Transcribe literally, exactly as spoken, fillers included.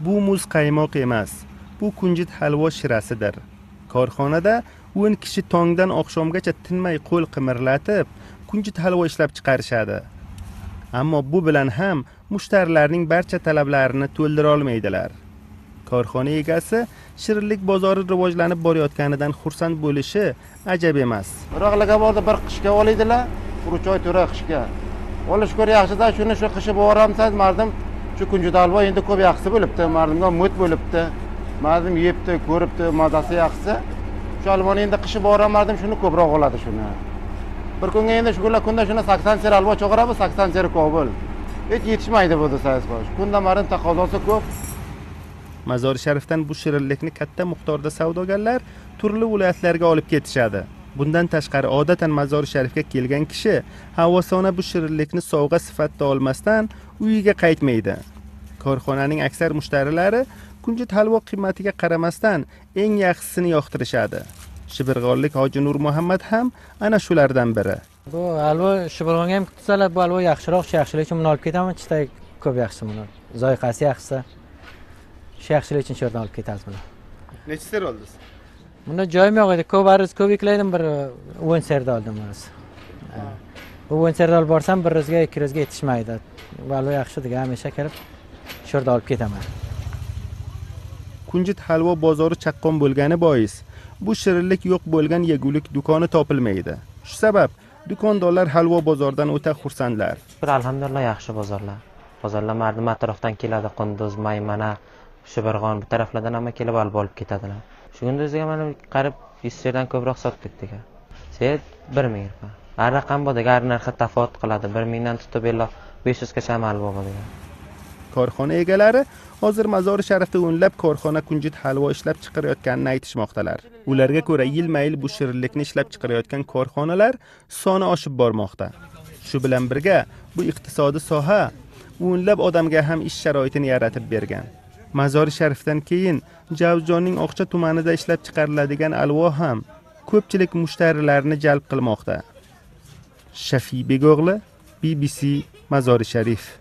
Bu muz qaymoq emas, bu kunjut halvo shirasidir. Korxonada o'n kishi tongdan oqshomgacha tinmay qo'l qimirlatib, kunjut halvo ishlab chiqarishadi. Ammo bu bilan ham mushtarlarning barcha talablarini to'ldira olmaydilar. Korxona egasi shirinlik bozori rivojlanib borayotganidan xursand bo'lishi ajab emas. Biroqlarga bordi bir qishga oladilar, uch oy to'ra qishga. Olish ko'ra yaxshida, shuni shu qishib boramsan, mardim shu kunjut halvo endi ko'p yaxshi bo'libdi, mardimga mut bo'libdi. Mardim yebdi, ko'ribdi, mazasi yaxshi. Shu halvoni endi qishib boramardim, shuni ko'proq oladi shuni. Bir kunga endi shu kunda shuni sakson ser halvo cho'g'iramiz, sakson ser kobul. Hech yetishmaydi bu desaysiz qo'sh. Kunda mardim taqozosi ko'p. Mazor Sharifdan bu shirinlikni katta miqdorda savdogarlar turli viloyatlarga olib ketishadi. Bundan tashqari odatan Mazor Sharifga kelgan kishi havosona bu shirinlikni sovg'a sifatida olmasdan uyiga qaytmaydi. Korxonaning aksar mushtarilari kunjut halvo qiymatiga qaramasdan eng yaxshisini yoqtirishadi. Shibirg'onlik Hoji Nur Muhammad ham ana shulardan biri. Bu halvo Shibirg'onga ham kutsalar, bu halvo yaxshiroq, shu yaxshilik uchun buni olib ketaman, chitay ko'p yaxshi buni. Zoiqasi yaxshi. Shu yaxshilik uchun shu yerdan olib ketamiz buni. Necha ser oldingiz? Bunda joyim yo'q edi. Ko'p ariz ko'p eklaydim, bir o'n serda oldim o'zi. Bu o'n serda olib borsam bir rizga, ikki rizga yetishmaydi. Bu halvo yaxshi dega hamisha kelib shu yerda olib ketaman. Kunjut halvo bozori chaqqon bo'lgani bois, bu shirinlik yo'q bo'lgan yegulik do'koni topilmaydi. Shu sabab do'kondorlar halvo bozordan o'ta xursandlar. Alhamdulillah yaxshi bozorlar. Bozorlar mardim atrofdan keladi, Qunduz, Maymana, Shibirg'on bu taraflardan ham kelib halvo olib ketadilar. Shu kunduzga mana qarib yuz serdan ko'proq sotdik degan. Set bir ming rupiya. Har raqam bor degan, har narxi tafovut qiladi. bir mingdan tutib besh yuz gacha halvo bo'ladi. Korxona egalari hozir Mazor Sharifda o'nlab korxona kunjut halvo ishlab chiqarayotganini aytishmoqdalar. Ularga ko'ra yilma-yil bu shirinlikni ishlab chiqarayotgan korxonalar soni oshib bormoqda. Shu bilan birga bu iqtisodiy soha o'nlab odamga ham ish sharoitini yaratib bergan. Mazor Sharifdan keyin Javzonning Oqcha tumanida ishlab chiqariladigan halvo ham ko'pchilik mushtarilarni jalb qilmoqda. Shafiy Beg'o'g'li, B B C, Mazor Sharif.